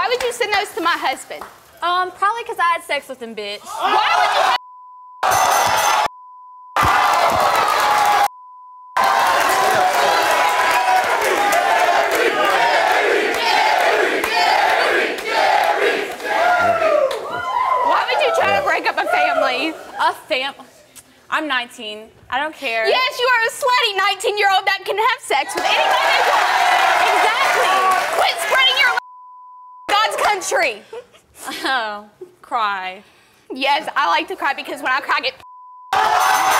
Why would you send those to my husband? Probably because I had sex with him, bitch. Why would you? Why would you try to break up a family? I'm 19. I don't care. Yes, you are a slutty 19-year-old that can have sex with anybody they want. Exactly. Quit spreading your God's country. Oh, cry. Yes, I like to cry because when I cry, I get